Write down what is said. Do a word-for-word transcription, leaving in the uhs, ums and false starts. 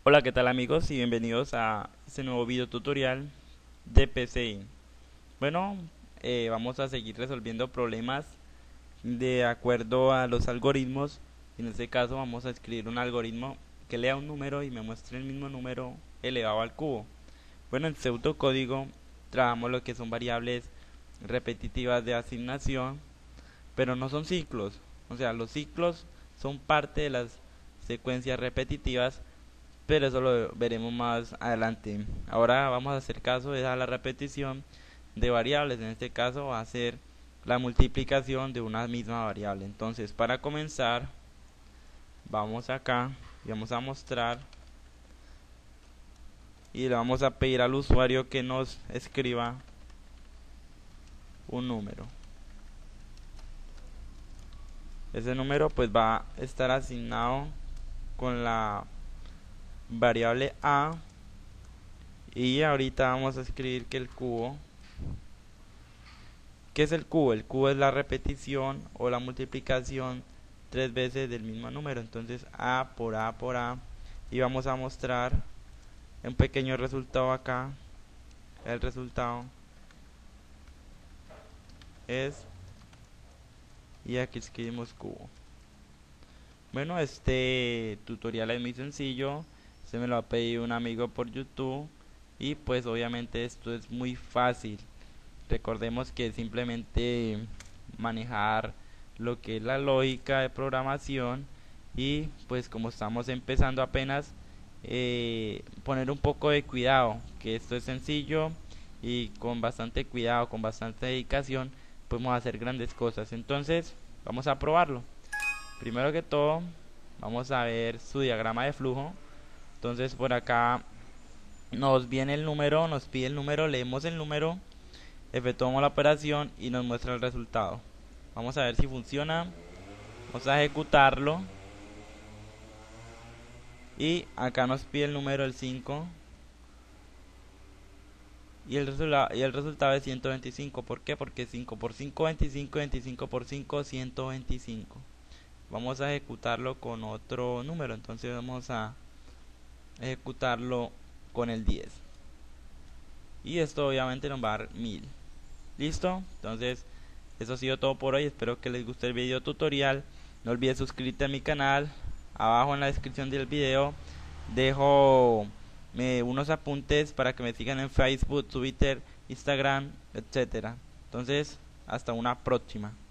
Hola, ¿qué tal amigos? Y bienvenidos a este nuevo video tutorial de P C I. Bueno, eh, vamos a seguir resolviendo problemas de acuerdo a los algoritmos. En este caso vamos a escribir un algoritmo que lea un número y me muestre el mismo número elevado al cubo. Bueno, en pseudocódigo trabajamos lo que son variables repetitivas de asignación, pero no son ciclos. O sea, los ciclos son parte de las secuencias repetitivas, pero eso lo veremos más adelante. Ahora vamos a hacer caso de a la repetición de variables. En este caso va a ser la multiplicación de una misma variable. Entonces, para comenzar, vamos acá y vamos a mostrar y le vamos a pedir al usuario que nos escriba un número. Ese número pues va a estar asignado con la variable a, y ahorita vamos a escribir que el cubo, ¿qué es el cubo? El cubo es la repetición o la multiplicación tres veces del mismo número. Entonces a por a por a, y vamos a mostrar un pequeño resultado acá. El resultado es, y aquí escribimos cubo. Bueno, este tutorial es muy sencillo, se me lo ha pedido un amigo por YouTube y pues obviamente esto es muy fácil. Recordemos que simplemente manejar lo que es la lógica de programación, y pues como estamos empezando apenas, eh, poner un poco de cuidado, que esto es sencillo y con bastante cuidado, con bastante dedicación podemos hacer grandes cosas. Entonces vamos a probarlo. Primero que todo vamos a ver su diagrama de flujo. Entonces por acá nos viene el número, nos pide el número, leemos el número, efectuamos la operación y nos muestra el resultado. Vamos a ver si funciona. Vamos a ejecutarlo y acá nos pide el número, el cinco, y el, y el resultado es ciento veinticinco. ¿Por qué? Porque cinco por cinco, veinticinco, veinticinco por cinco, ciento veinticinco. Vamos a ejecutarlo con otro número, entonces vamos a ejecutarlo con el diez, y esto obviamente nos va a dar mil. Listo, entonces eso ha sido todo por hoy. Espero que les guste el video tutorial. No olvides suscribirte a mi canal. Abajo en la descripción del video dejo eh, unos apuntes para que me sigan en Facebook, Twitter, Instagram, etcétera. Entonces, hasta una próxima.